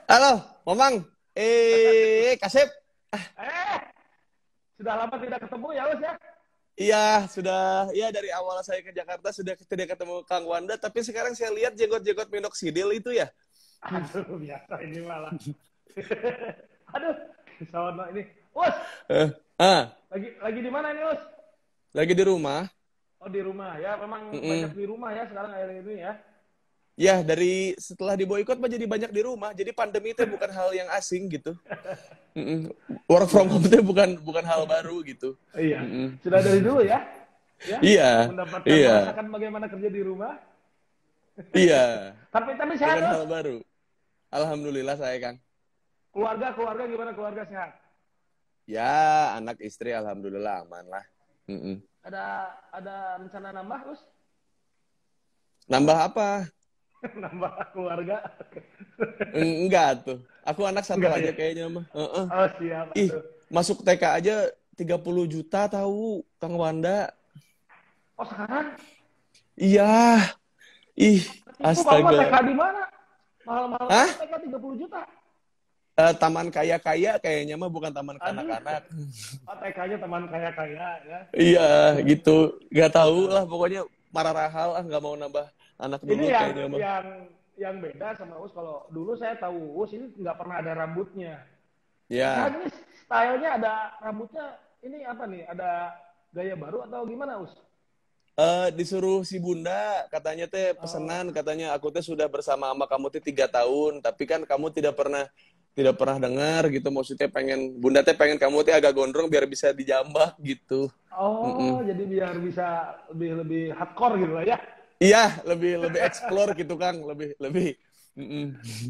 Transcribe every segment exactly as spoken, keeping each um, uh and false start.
Halo, Mamang. Eh, Kasep. Eh, sudah lama tidak ketemu ya, Us ya? Iya, sudah. Iya, dari awal saya ke Jakarta sudah tidak ketemu Kang Wanda. Tapi sekarang saya lihat jenggot-jenggot minoxidil itu ya. Aduh, biasa ini malah. Aduh, sono ini. Us, Eh, ah, lagi lagi di mana ini, Us? lagi di rumah. Oh, di rumah ya. Memang banyak Mm-mm. di rumah ya sekarang akhir ini ya. Ya, dari setelah diboikot mah jadi banyak di rumah. Jadi pandemi itu bukan hal yang asing gitu. Mm-mm. Work from Iya. home itu bukan bukan hal baru gitu. Iya. Mm-mm. Sudah dari dulu ya? Ya, Iya, mendapatkan iya, merasakan bagaimana kerja di rumah. iya. Tapi tapi sehat, Bukan Us. hal baru. Alhamdulillah saya Kang. Keluarga, keluarga gimana keluarga sehat? Ya, anak istri alhamdulillah aman lah. Mm-mm. Ada ada rencana nambah, Us? Nambah apa? Nambah keluarga? Enggak tuh. Aku anak satu Enggak aja ya? kayaknya mah. Heeh. Oh, siap. Ih, Aduh. masuk T K aja tiga puluh juta tahu, Kang Wanda. Oh, sekarang? Iya. Ih, Itu kamu mah T K astaga. di mana? Mahal-mahal Hah? banget T K tiga puluh juta. Eh, taman kaya-kaya kayaknya mah bukan taman Aduh, kanak-kanak. oh, T K-nya teman kaya-kaya ya. Iya, gitu. Gak tahu lah pokoknya marah rahal ah nggak mau nambah anak Ini dulu yang kayaknya mah. yang yang beda sama Us. Kalau dulu saya tahu Us ini nggak pernah ada rambutnya. Ya. Sekarang ini stylenya ada rambutnya. Ini apa nih? Ada gaya baru atau gimana, Us? Eh, disuruh si Bunda katanya teh Oh, pesenan katanya aku teh sudah bersama sama kamu teh tiga tahun tapi kan kamu tidak pernah tidak pernah dengar gitu maksudnya pengen Bunda teh pengen kamu teh agak gondrong biar bisa dijambak gitu. oh, Mm-mm. jadi biar bisa lebih lebih hardcore gitu lah ya. Iya lebih lebih explore gitu Kang lebih lebih. Mm-mm.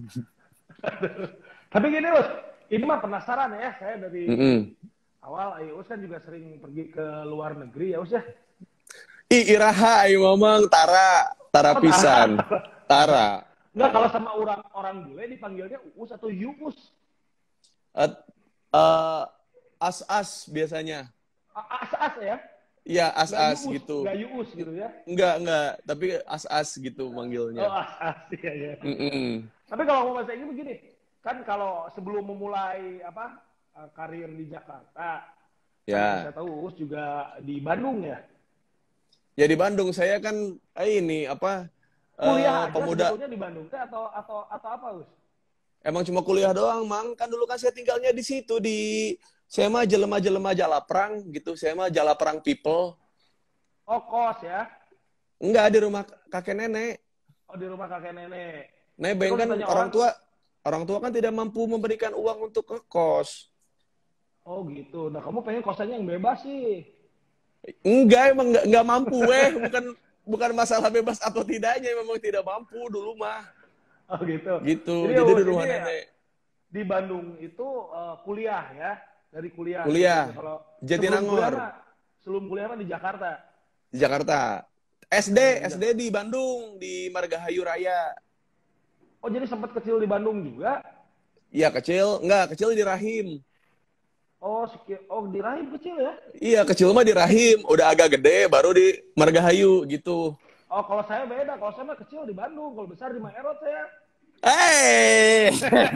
Tapi gini, Us. Ini mah penasaran ya. Saya dari Mm-mm. awal, Ayo Us kan juga sering pergi ke luar negeri ya, Us ya. Ih iraha ayo mamang Tara Tara Oh, pisan Tara. Tara. Enggak, kalau sama orang orang bule dipanggilnya Uus atau Yuus. Eh, eh, as-as biasanya. As-as ya. Iya Enggak as-as Yuus, gitu. enggak Yuus gitu ya. Enggak, enggak. Tapi as-as gitu Oh, manggilnya. as-as ya, ya. Mm-mm. Tapi kalau mau bahasa Inggris begini, kan kalau sebelum memulai apa eh, karir di Jakarta, kan yang Ya. saya tahu Uus juga di Bandung ya. Ya di Bandung saya kan eh, ini apa eh, Kuliah aja pemuda sebetulnya di Bandung teh atau atau atau apa, Uus? emang cuma kuliah doang, Mang. Kan dulu kan saya tinggalnya di situ di saya mah jelema-jelema Jalaprang gitu. Saya mah Jalaprang people. Oh, kos ya. Enggak di rumah kakek nenek. Oh, di rumah kakek nenek. Tapi Nebeng kalau kan ditanya orang orang, tua orang tua kan tidak mampu memberikan uang untuk ngekos. oh gitu. Nah, kamu pengen kosannya yang bebas sih. Enggak, emang enggak, enggak mampu, weh. Bukan bukan masalah bebas atau tidaknya, memang tidak mampu dulu mah. Oh gitu. Gitu. Jadi Jadi di Uus rumah ini nenek. di Bandung itu uh, kuliah ya, dari kuliah sebetulnya. Kuliah. Kalau sebelum kuliah Jatinangor. mah, sebelum kuliah mah di Jakarta. Di Jakarta. S D, Hmm, di S D Jakarta. di Bandung, di Margahayu Raya. Oh jadi sempat kecil di Bandung juga? Iya kecil, enggak kecil di rahim. Oh, oh di Rahim kecil ya? Iya kecil mah di rahim, udah agak gede baru di Margahayu gitu. Oh kalau saya beda, kalau saya mah kecil di Bandung, kalau besar di Maerot saya. Eh,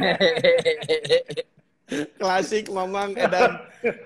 klasik Mamang Edan.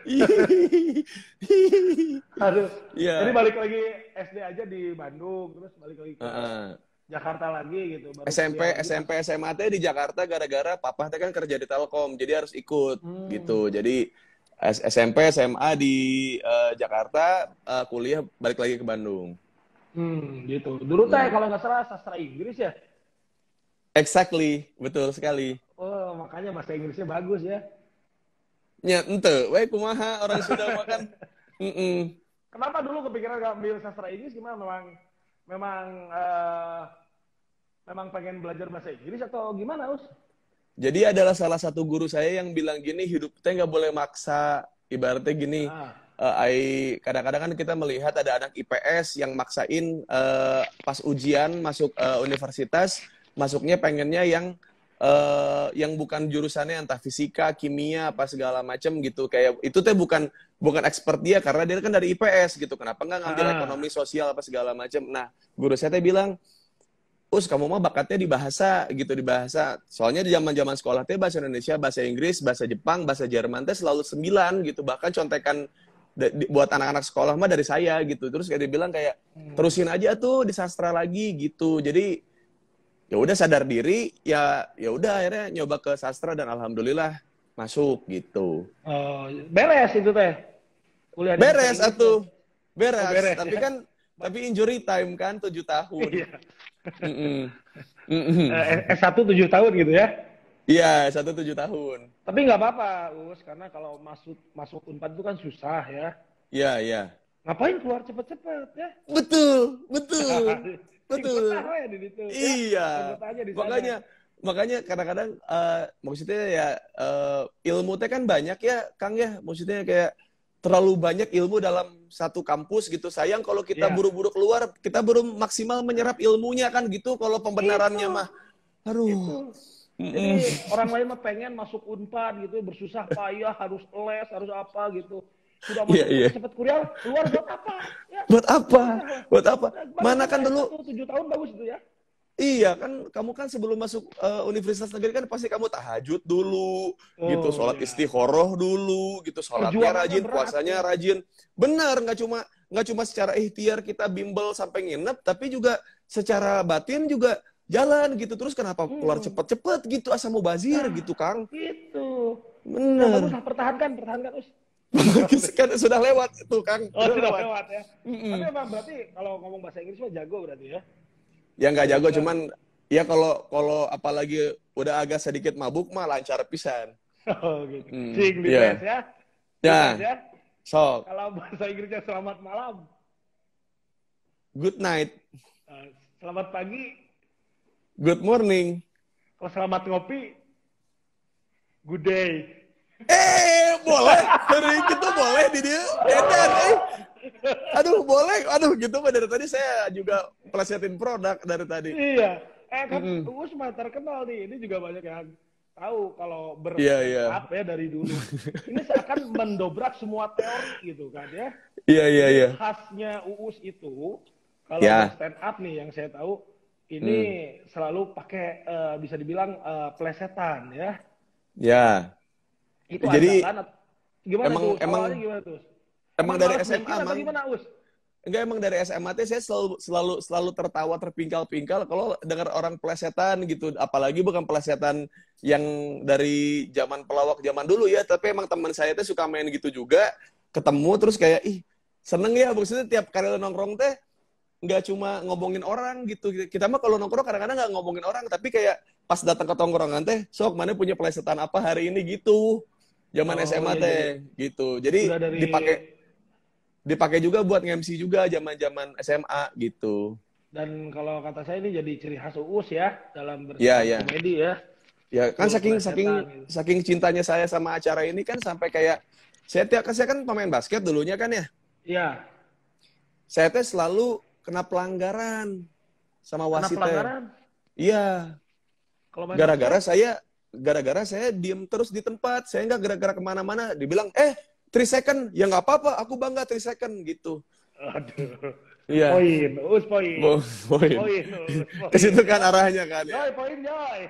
Aduh. Jadi Iya. balik lagi S D aja di Bandung, terus balik lagi ke Heeh. Jakarta lagi gitu, baru S M P, kuliah lagi pas. S M P, S M A teh di Jakarta gara-gara papa teh kan kerja di Telkom, jadi harus ikut Hmm, gitu. Jadi S- SMP, S M A di eh, Jakarta, eh, kuliah balik lagi ke Bandung. hmm gitu. Dulu teh Hmm. kalau nggak salah sastra Inggris ya. Exactly, betul sekali. Oh makanya bahasa Inggrisnya bagus ya. Nya ente, we kumaha orang Sunda makan. Mm-mm. Kenapa dulu kepikiran nggak ambil sastra Inggris? Gimana? Memang memang eh, memang pengen belajar bahasa Inggris atau gimana, Us? Jadi adalah salah satu guru saya yang bilang gini, hidup teh nggak boleh maksa. Ibaratnya gini, Ah, eh, ai kadang-kadang kan kita melihat ada anak I P S yang maksain eh, pas ujian masuk eh, universitas, masuknya pengennya yang eh, yang bukan jurusannya entah fisika, kimia, apa segala macam gitu. Kayak itu teh bukan bukan expert dia karena dia kan dari I P S gitu. Kenapa nggak ngambil ah, ekonomi sosial apa segala macam? Nah, guru saya teh bilang Us, kamu mah bakatnya di bahasa gitu, di bahasa. Soalnya di zaman-zaman sekolah teh bahasa Indonesia, bahasa Inggris, bahasa Jepang, bahasa Jerman teh selalu sembilan gitu. Bahkan contekan da- di- buat anak-anak sekolah mah dari saya gitu. Terus kayak dibilang kayak Hmm. terusin aja tuh di sastra lagi gitu. Jadi ya udah sadar diri, ya ya udah akhirnya nyoba ke sastra dan alhamdulillah masuk gitu. Oh, beres itu teh. Kuliah di sastra Beres Inggris teh. atuh. Oh, Beres, beres tapi ya. kan tapi injury time kan tujuh tahun. Iya. Mm-mm. Mm-mm. Eh, S satu tujuh tahun gitu ya. Iya, satu tujuh tahun. Tapi nggak apa-apa, Us, karena kalau masuk masuk Unpad itu kan susah ya. Iya, iya. Ngapain keluar cepet-cepet ya? Betul, betul, Sing betah betul. we di situ ya. Iya. Sing aja di sana. Makanya makanya kadang-kadang eh, maksudnya ya eh, ilmu teh kan banyak ya, Kang ya. Maksudnya kayak terlalu banyak ilmu dalam satu kampus gitu. Sayang kalau kita Iya. buru-buru keluar, kita belum maksimal menyerap ilmunya kan gitu. Kalau pembenarannya Itu. mah, aduh. Itu. Mm-mm. Jadi orang lain mah pengen masuk Unpad gitu, bersusah payah, harus les, harus apa gitu. Sudah Iya, masuk iya. cepet-cepet kuliah, keluar buat apa? Ya, Buat apa? susah lah. Buat apa? Bagus Mana itu kan S dulu satu tujuh tahun bagus itu ya. iya kan, kamu kan sebelum masuk eh, universitas negeri kan pasti kamu tahajud dulu, gitu, Oh sholat ya. istiqoroh dulu, gitu, sholatnya Perjuangannya rajin, berat puasanya ya. rajin. Benar, nggak cuma nggak cuma secara ikhtiar kita bimbel sampai nginep, tapi juga secara batin juga jalan gitu. Terus kenapa keluar Hmm. cepet-cepet gitu, asal mubazir Nah, gitu, Kang? itu. Ya bagus Bener. lah, pertahankan, pertahankan. Us. Kan sudah lewat tuh, Kang. Oh, Sudah sudah lewat. lewat ya. Tapi Mm-mm. emang berarti kalau ngomong bahasa Inggris mah jago berarti ya. Ya nggak jago, Udah. cuman ya kalau kalau apalagi udah agak sedikit mabuk mah lancar pisan. Oh gitu. Hmm, Cing di iya. tes ya. Di Ya, tes ya. sok. Kalau bahasa Inggrisnya selamat malam. Good night, Eh, selamat pagi. good morning. Kalau selamat ngopi, good day. Eh, boleh. Dari gitu boleh di dia. Edan, eh. Aduh, boleh. Aduh, gitu mah dari tadi saya juga pelesetin produk dari tadi. Iya. Eh kan Mm-mm. Uus mah terkenal nih. Ini juga banyak yang tahu kalau Iya, iya. berstand ya dari dulu. Ini seakan mendobrak semua teori gitu kan ya. Iya, iya, iya. Khasnya Uus itu kalau Ya. stand up nih yang saya tahu ini selalu pakai eh, bisa dibilang eh, plesetan ya. Ya. Itu Jadi, andalan at- gimana emang- tuh? emang- Awalnya gimana tuh? emang dari malas S M A, mikir atau Mang. gimana, Us? Enggak, emang dari S M A teh saya selalu selalu selalu tertawa terpingkal-pingkal kalau dengar orang pelesetan gitu, apalagi bukan pelesetan yang dari zaman pelawak zaman dulu ya, tapi emang teman saya teh suka main gitu juga, ketemu terus kayak ih seneng ya, maksudnya tiap kali nongkrong teh nggak cuma ngomongin orang gitu, kita mah kalau nongkrong kadang-kadang nggak ngomongin orang, tapi kayak pas datang ke tongkrongan teh sok mana punya pelesetan apa hari ini gitu, zaman Oh, S M A iya, teh gitu, jadi Udah dari dipakai dipakai juga buat nge-M C juga zaman-zaman S M A gitu. dan kalau kata saya ini jadi ciri khas Uus ya dalam Iya, bersikap iya. komedi ya. Ya kan Betul, saking pelesetan saking gitu. saking cintanya saya sama acara ini kan sampai kayak saya tiap saya kan pemain basket dulunya kan ya. Iya. Saya teh selalu kena pelanggaran sama Karena wasit teh. pelanggaran. Iya, Kalau main gara-gara basket, saya gara-gara saya diem terus di tempat. Saya nggak gerak-gerak kemana-mana. Dibilang, eh, three second. Ya nggak apa-apa, aku bangga three second gitu. aduh. Iya. Poin, Uus poin. Bo- Poin. Poin, Uus poin. Ke situ kan arahnya kan ya. Joy, poin Joy.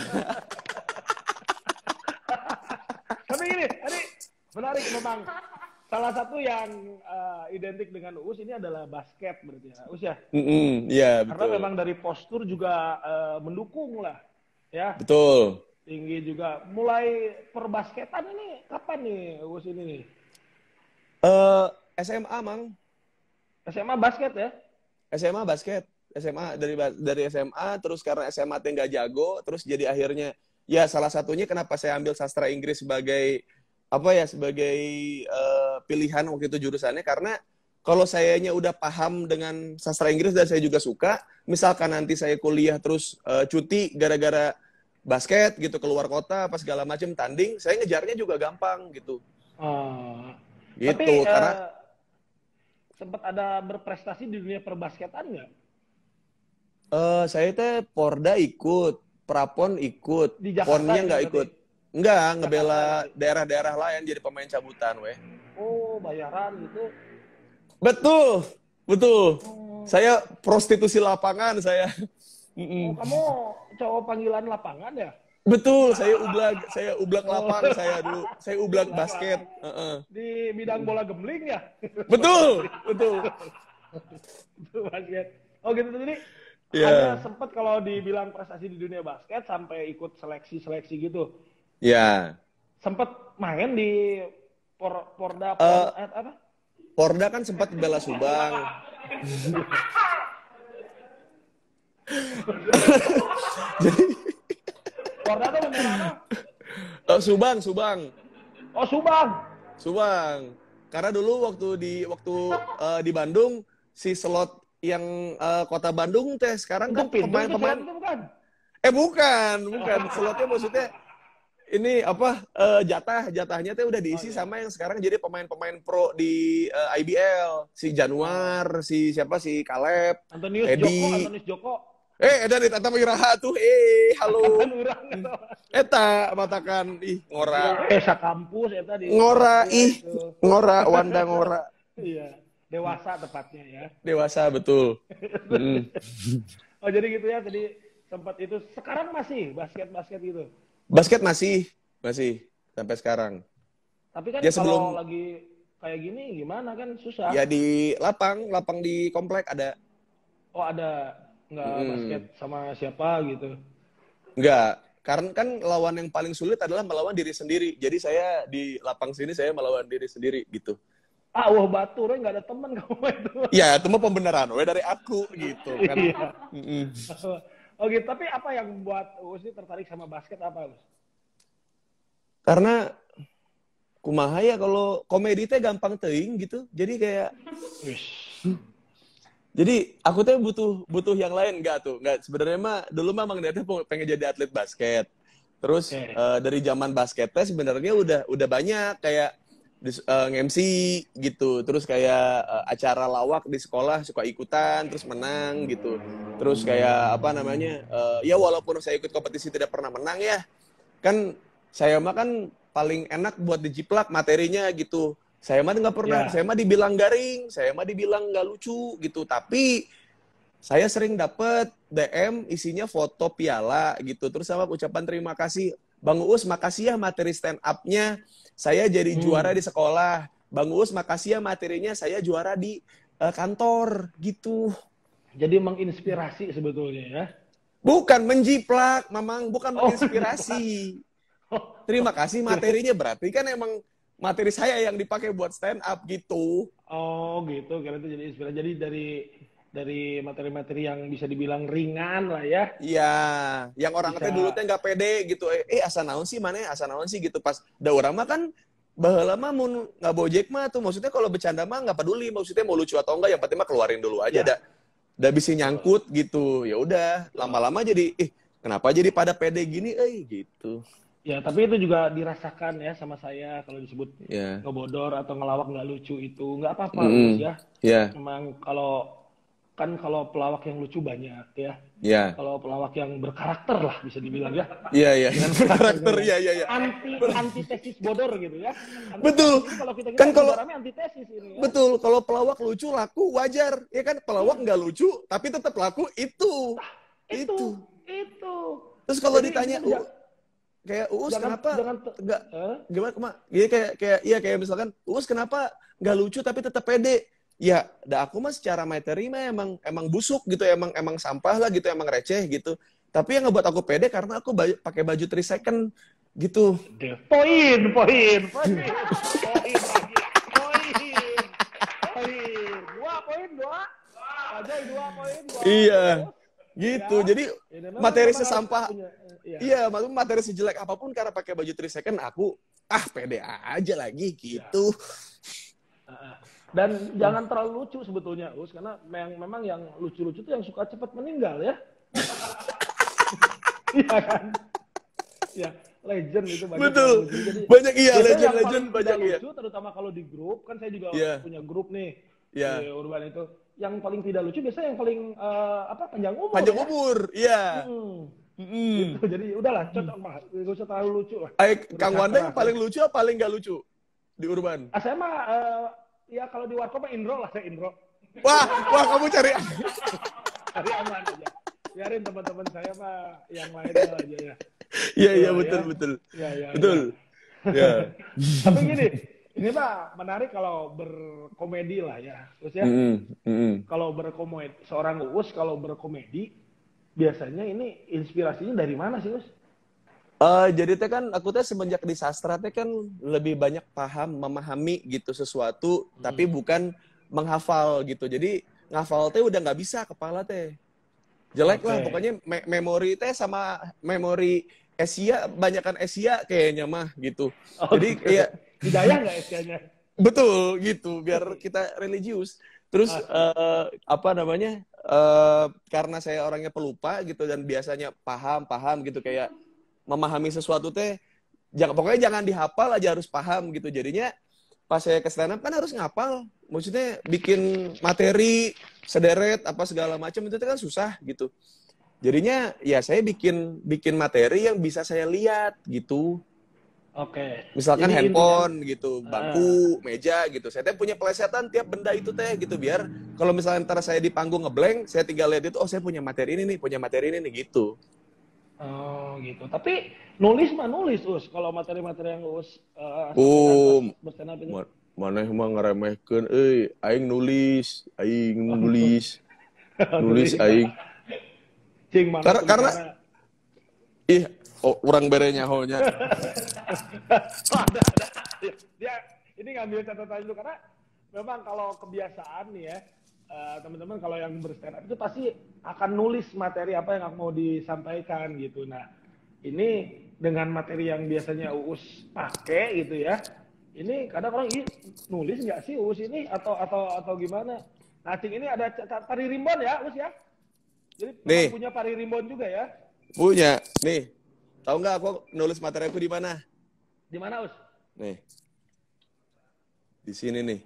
Tapi gini, tadi menarik memang salah satu yang eh, identik dengan Uus ini adalah basket berarti ya, Uus ya. Mm-mm, iya, Karena betul. memang dari postur juga eh, mendukung lah, ya. Betul. Tinggi juga. Mulai perbasketan ini kapan nih Uus ini nih? Eh, S M A, Mang. S M A basket ya? S M A basket. S M A dari ba- dari S M A terus karena S M A teh nggak jago terus jadi akhirnya ya salah satunya kenapa saya ambil sastra Inggris sebagai apa ya sebagai eh, pilihan waktu itu jurusannya karena kalau sayanya udah paham dengan sastra Inggris dan saya juga suka, misalkan nanti saya kuliah terus eh, cuti gara-gara basket gitu keluar kota pas segala macam tanding, saya ngejarnya juga gampang gitu. Oh. Gitu Tapi eh, karena sempat ada berprestasi di dunia perbasketan nggak? eh saya teh Porda ikut, Prapon ikut, Di Jakarta Ponnya ini nggak berarti? ikut. Enggak, ngebela Jakarta. daerah-daerah lain jadi pemain cabutan, weh. Oh, bayaran gitu. Betul, betul. Oh. Saya prostitusi lapangan, saya. Oh, kamu cowok panggilan lapangan ya? Betul, saya ublak, saya ublak lapang saya dulu. Saya ublak basket. Uh-uh. Di bidang bola gembling ya? Betul, betul. Basket. Oh gitu, jadi Yeah. ada sempat kalau dibilang prestasi di dunia basket sampai ikut seleksi-seleksi gitu. Ya. Yeah. Sempat main di por, Porda, por, Uh, eh, apa? Porda kan sempat bela Subang. Jadi Porda tuh bener apa? uh, Subang, Subang. Oh Subang. Subang. Karena dulu waktu di waktu uh, di Bandung si slot yang uh, kota Bandung teh sekarang kan pemain-pemain bukan. Eh bukan, bukan. Slotnya maksudnya ini apa uh, jatah jatahnya teh udah diisi oh, iya. sama yang sekarang jadi pemain-pemain pro di uh, I B L. Si Januar, si siapa si Kaleb, Antonius Edi. Joko, Antonius Joko. Eh, edan eta mah iraha tuh. Eh, halo. Eta matakan ih ngora. Eh, kampus eta di. Ngora ih. Ngora Wanda ngora. Iya, dewasa tepatnya ya. Dewasa betul. hmm. Oh, jadi gitu ya tadi sempat itu. Sekarang masih basket-basket gitu. Basket masih, masih sampai sekarang. Tapi kan ya, sebelum... kalau lagi kayak gini gimana kan susah. Ya di lapang, lapang di komplek ada. Oh, ada. Nggak hmm. basket sama siapa gitu? Nggak, karena kan lawan yang paling sulit adalah melawan diri sendiri. Jadi saya di lapang sini saya melawan diri sendiri gitu. Ah, wah batu, nggak ada teman kamu itu. Ya, itu mah pembenaran, we dari aku gitu kan. Iya. Oh gitu, tapi apa yang membuat Uus ini tertarik sama basket apa, Uus? Karena kumaha ya kalau komedi teh gampang teuing gitu. Jadi kayak Jadi aku tuh butuh butuh yang lain enggak tuh? Enggak, sebenarnya mah dulu mah emang niatnya pengen jadi atlet basket. Terus okay. uh, dari zaman basketnya sebenarnya udah udah banyak kayak uh, nge-M C gitu. Terus kayak uh, acara lawak di sekolah suka ikutan terus menang gitu. Terus kayak apa namanya? Uh, ya walaupun saya ikut kompetisi tidak pernah menang ya. Kan saya mah kan paling enak buat dijiplak materinya gitu. Saya mah nggak pernah, yeah. saya mah dibilang garing, saya mah dibilang nggak lucu gitu. Tapi saya sering dapet D M isinya foto piala gitu. Terus sama ucapan terima kasih. Bang Uus, makasih ya materi stand up-nya. Saya jadi hmm. juara di sekolah. Bang Uus, makasih ya materinya. Saya juara di uh, kantor gitu. Jadi menginspirasi sebetulnya ya? Bukan, menjiplak, Mamang. Bukan oh, menginspirasi. Oh. Terima kasih materinya. Berarti kan emang materi saya yang dipakai buat stand up gitu. Oh gitu, karena itu jadi inspirasi. Jadi dari dari materi-materi yang bisa dibilang ringan lah ya. Iya, yang orang teh dulu teh nggak pede gitu. Eh, eh asa naon sih mana? Asa naon sih gitu. Pas da urang mah kan baheula mah mun ngabojek mah tuh maksudnya kalau bercanda mah nggak peduli, maksudnya mau lucu atau enggak yang penting mah keluarin dulu aja ya. dah. Da bisa nyangkut gitu. Ya udah, lama-lama jadi eh kenapa jadi pada pede gini eh gitu. Ya, tapi itu juga dirasakan ya sama saya kalau disebut yeah. ngebodor atau ngelawak nggak lucu itu nggak apa-apa mm. ya. Yeah. Memang kalau kan kalau pelawak yang lucu banyak ya. Yeah. Kalau pelawak yang berkarakter lah bisa dibilang ya. Iya iya. Berkarakter iya iya iya. Anti antitesis bodor gitu ya. Anti betul. Kalau kita kan kalau antitesis ini. Ya. Betul. Kalau pelawak lucu laku wajar ya kan. Pelawak nggak lucu tapi tetap laku itu. Nah, itu. Itu. Itu. Terus kalau ditanya uh, kayak Uus jangan, kenapa jangan enggak eh? gimana kema ya kayak kayak iya kayak misalkan Uus kenapa nggak lucu tapi tetap pede ya dah aku mah secara materi mah emang emang busuk gitu emang emang sampah lah gitu emang receh gitu tapi yang ngebuat aku pede karena aku baju, pakai baju three second gitu poin poin poin poin poin poin dua poin dua aja dua poin dua iya gitu ya. Jadi materi sesampah Iya, iya maksudnya materi sejelek apapun karena pakai baju three second aku ah pede aja lagi gitu. Ya. Dan jangan terlalu lucu sebetulnya, Us, karena memang memang yang lucu-lucu tuh yang suka cepat meninggal ya. Iya kan? Ya, legend itu banyak. Betul. Jadi, banyak iya legend-legend banyak lucu, ya. Terutama kalau di grup kan saya juga yeah. punya grup nih yeah. di Urban itu. Yang paling tidak lucu biasanya yang paling uh, apa panjang umur. Panjang ya? umur, iya. Hmm. Mm. Gitu, jadi udahlah cocok mah, gak usah terlalu lucu lah. Ay, Kang Wanda yang paling lucu apa paling gak lucu di Urban? Ah, saya mah uh, ya kalau di Warkop mah Indro lah saya Indro. Wah, wah kamu cari cari aman aja. biarin teman-teman saya mah yang lainnya aja ya. Iya, iya, Ya, betul, ya. betul. Ya, ya, Betul. ya. Ya. Tapi gini, ini Pak menarik kalau berkomedi lah ya, terus ya. Mm-mm, mm-mm. Kalau berkomedi, seorang Uus kalau berkomedi, biasanya ini inspirasinya dari mana sih Us? Eh, jadi teh kan aku teh semenjak di sastra teh kan lebih banyak paham, memahami gitu sesuatu, tapi Hmm. bukan menghafal gitu. Jadi ngafal teh udah nggak bisa kepala teh. Jelek lah, Oke. pokoknya me- memori teh sama memori Asia, banyakan Asia kayaknya mah gitu. Oh Jadi gitu. kayak Hidayah nggak S K-nya? betul gitu, biar kita religius. Terus Asik. eh, apa namanya? eh, karena saya orangnya pelupa gitu dan biasanya paham-paham gitu kayak memahami sesuatu teh jangan pokoknya jangan dihafal aja harus paham gitu. Jadinya pas saya ke stand up kan harus ngapal. Maksudnya bikin materi sederet apa segala macam itu kan susah gitu. Jadinya ya saya bikin bikin materi yang bisa saya lihat gitu. Oke. Misalkan Jadi intinya, handphone gitu, ah, bangku, meja gitu. Saya teh punya plesetan tiap benda itu teh gitu biar kalau misalnya ntar saya di panggung ngeblank, saya tinggal lihat itu oh saya punya materi ini nih, punya materi ini nih gitu. oh gitu. Tapi nulis mah nulis Us. Kalau materi-materi yang Us eh, sampaikan pas Oh, berstand up itu. ma- maneh mah ngeremehkeun euy, aing nulis, aing Oh, nulis, nulis nulis. aing. Cing mana Karena karena tulisannya? ih, oh, urang bere nyahonya. Oh, ada, ada. Dia ini ngambil catatan dulu karena memang kalau kebiasaan nih ya, eh, teman-teman kalau yang berstand up itu pasti akan nulis materi apa yang mau disampaikan gitu. Nah, ini dengan materi yang biasanya Uus pakai gitu ya. Ini kadang orang ini nulis nggak sih Uus ini atau atau atau gimana? Nah, Cing ini ada catat pari rimbon ya, Uus ya. Jadi memang Nih, punya pari rimbon juga ya. punya. Nih. Tahu nggak aku nulis materi aku di mana? Di mana, Us? Nih. Di sini nih.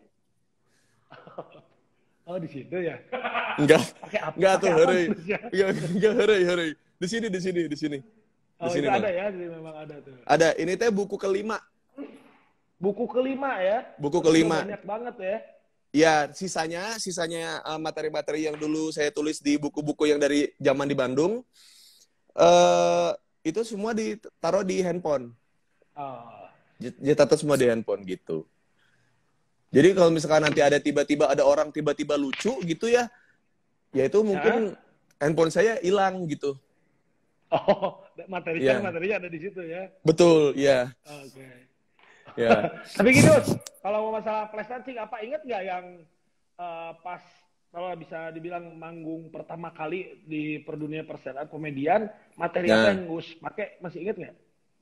Oh, di situ ya. Enggak. Pakai apa? Enggak tuh, Pakai apa heureui. nulisnya? Enggak, enggak heureui, heureui. Di sini, di sini, di sini. Di Oh, sini, itu Mang. ada ya, jadi memang ada tuh. Ada. Ini teh buku kelima. Buku kelima ya. Buku Berarti udah kelima. banyak banget ya. Ya, sisanya, sisanya uh, materi-materi yang dulu saya tulis di buku-buku yang dari zaman di Bandung, eh itu semua ditaruh di handphone. Oh. Ditaruh semua di handphone gitu. Jadi kalau misalkan nanti ada tiba-tiba ada orang tiba-tiba lucu gitu ya, ya itu mungkin handphone saya hilang gitu. Oh, materinya Ya, materinya ada di situ ya. betul, ya, Oke. ya. Tapi gini, Us, kalau masalah prestasi apa inget nggak yang eh, pas kalau bisa dibilang manggung pertama kali di perdunia persenan komedian, materi apa Nah, yang Us pakai masih inget nggak?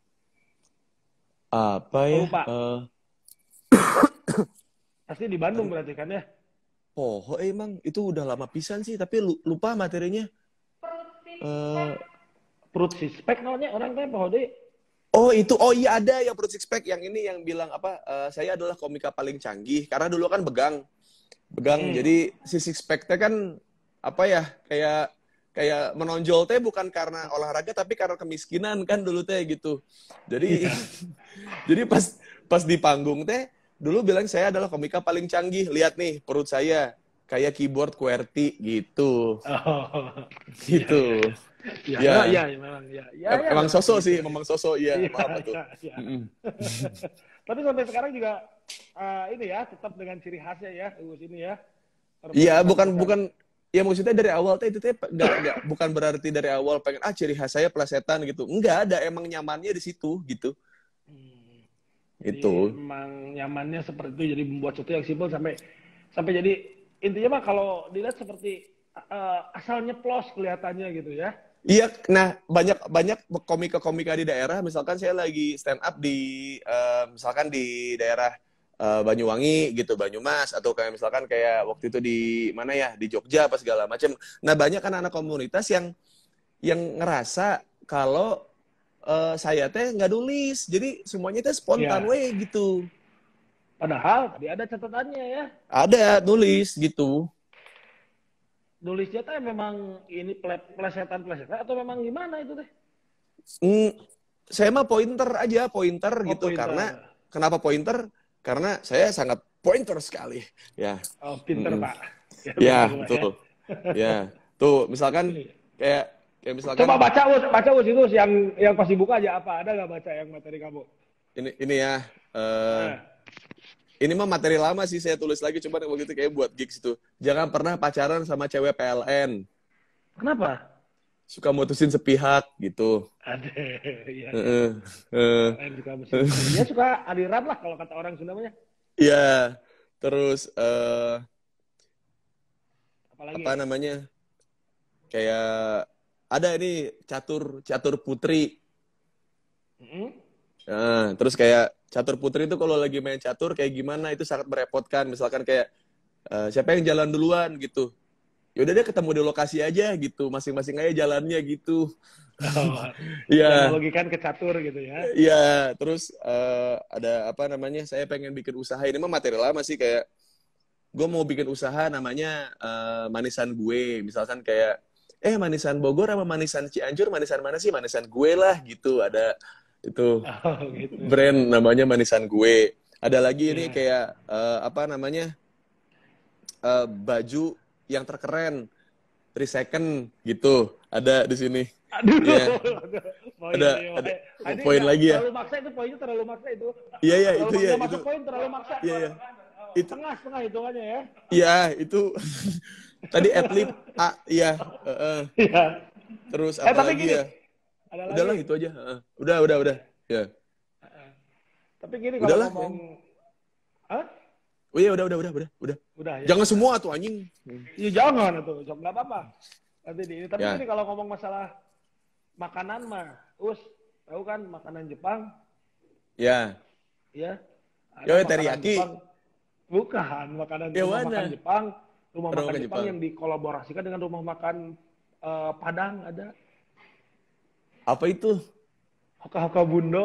apa Oh, ya? lupa. Eh, Pasti di Bandung berarti kan ya? oh, emang itu udah lama pisan sih, tapi lu- lupa materinya. Eh, Perut sispek namanya orang teh apa hode? oh itu, oh iya ada yang perut six pack yang ini yang bilang apa? eh, saya adalah komika paling canggih karena dulu kan begang, begang. Hmm. Jadi si six pack teh kan apa ya? Kayak kayak menonjol teh bukan karena olahraga tapi karena kemiskinan kan dulu teh gitu. Jadi jadi pas pas di panggung teh dulu bilang saya adalah komika paling canggih. Lihat nih perut saya kayak keyboard QWERTY gitu. Oh. Gitu. Ya, Ya. ya, ya, memang ya. Ya, Em- ya, emang memang sosok gitu. sih, memang sosok iya, Iya, maaf tuh. iya, iya. Mm-mm. Tapi sampai sekarang juga eh, ini ya tetap dengan ciri khasnya ya, Uus ini ya. Iya, Terpleset bukan bukan. bukan ya maksudnya dari awal teh itu teh enggak enggak bukan berarti dari awal pengen ah ciri khas saya plesetan gitu. Enggak ada, emang nyamannya di situ gitu. Hmm, jadi Itu. memang nyamannya seperti itu, jadi membuat sesuatu yang simpel sampai sampai jadi intinya mah kalau dilihat seperti eh, asal nyeplos kelihatannya gitu ya. Iya, nah banyak banyak komika-komika di daerah, misalkan saya lagi stand up di eh, misalkan di daerah eh, Banyuwangi gitu, Banyumas atau kayak misalkan kayak waktu itu di mana ya, di Jogja apa segala macam. Nah, banyak kan anak komunitas yang yang ngerasa kalau eh, saya teh nggak nulis. Jadi semuanya teh spontan Ya, we gitu. padahal tadi ada catatannya ya. Ada nulis gitu. Nulisnya teh memang ini ple- plesetan-plesetan atau memang gimana itu teh? Hmm, saya mah pointer aja, pointer Oh, gitu. pointer. Karena kenapa pointer? Karena saya sangat pointer sekali. Ya, Oh, pinter, Mm-mm. Pak. Ya, ya pinter, Pak, ya. betul. Ya, tuh misalkan kayak Kayak misalkan Coba baca us, baca us itu yang yang pasti buka aja apa? Ada nggak baca yang materi kamu? ini ini ya. eh Nah, ini mah materi lama sih saya tulis lagi, coba waktu itu kayak buat gigs itu. Jangan pernah pacaran sama cewek P L N. kenapa? Suka mutusin sepihak gitu. Ada, iya iya. Heeh. Heeh. Kalian suka mesin. Dia suka aliran lah kalau kata orang Sundanya. Iya. Terus eh Apalagi? apa namanya? Kayak ada ini catur catur putri. Mm-hmm. Nah, terus kayak catur putri itu kalau lagi main catur kayak gimana itu sangat merepotkan. Misalkan kayak eh, siapa yang jalan duluan gitu. Ya udah deh ketemu di lokasi aja gitu. Masing-masing aja jalannya gitu. Oh, yang Iya. melogikan ke catur gitu ya. Iya, terus eh, ada apa namanya? Saya pengen bikin usaha ini mah materi lama sih kayak gue mau bikin usaha namanya eh, manisan gue. Misalkan kayak eh manisan Bogor sama manisan Cianjur, manisan mana sih? Manisan gue lah gitu. Ada itu Oh gitu. brand namanya manisan gue. Ada lagi ini Iya. kayak eh, apa namanya? eh, baju yang terkeren, three second gitu. Ada di sini. Aduh. Iya, Poin ada nih, ada poin. Ini poin nggak lagi ya. terlalu maksa itu poinnya terlalu maksa itu. Iya iya Kalau itu ya dia itu. masuk poin terlalu maksa. Iya iya. Itu Setengah setengah hitungannya ya. iya itu tadi atlet A iya. Heeh. Iya. Terus Eh apa tapi lagi gini, ya? ada Udahlah lagi. itu aja. Heeh. Udah udah udah. Ya. Tapi gini kalau Udahlah. ngomong, Hah? Oh iya udah udah udah udah udah. Udah ya. Jangan semua tuh anjing. Ya jangan tuh, nggak apa-apa. Nanti di ini. Tapi Ya. gini kalau ngomong masalah makanan mah, us tahu kan makanan Jepang, Ya. ya? Ada Yo makanan teriyaki. Jepang. Bukan makanan Ya rumah mana? makan Jepang, rumah Rumah makan makan Jepang, Jepang. yang dikolaborasikan dengan rumah makan eh, Padang ada. Apa itu? Hoka-hoka Bundo.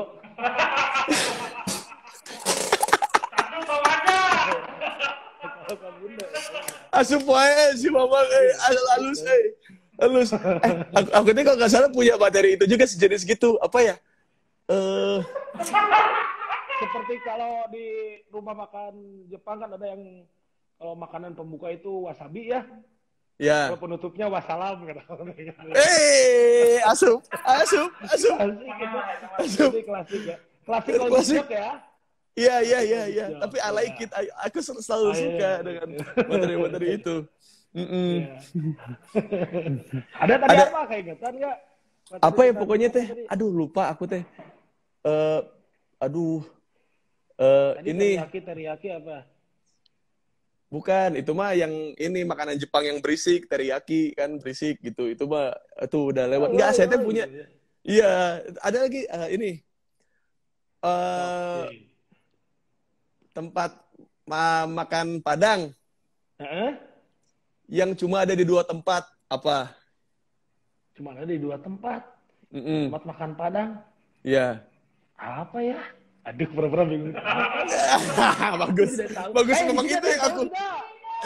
Hoka-hoka Bundo. Asup wae si Mamang eh asal halus eh. Halus. Eh, aku, aku ini kalau nggak salah punya materi itu juga sejenis gitu. Apa ya? Eh Seperti kalau di rumah makan Jepang kan ada yang kalau makanan pembuka itu wasabi ya. ya. Kalau penutupnya wassalam kan. Eh, asup, asup, asup. Klasik itu. Asup. Ini klasik ya. Klasik kalau Klasik. joke ya. Iya, iya, iya, iya. Jok, Tapi I like ya. it. I- Aku sel- selalu Ah, iya, suka iya. dengan materi-materi itu. Mm-mm. Iya. Ada tadi Ada- apa kayak ingetan nggak? Materi Apa ya kita pokoknya teh? tadi? Aduh, lupa aku teh. Eh, aduh. Eh, Tadi ini teriyaki teriyaki apa? bukan, itu mah yang ini makanan Jepang yang berisik, teriyaki kan berisik gitu. Itu mah itu udah lewat. Oh, Enggak, saya teh oh, punya. iya. Iya, ada lagi eh, ini. Eh, Oke. tempat ma- makan Padang Heeh. yang cuma ada di dua tempat. Apa? Cuma ada di dua tempat. Mm-mm. Tempat makan Padang. Iya. Apa ya? Aduh, pura-pura bingung. Bagus. Tidak tahu. Bagus Eh, memang tidak itu yang tahu, aku. tidak.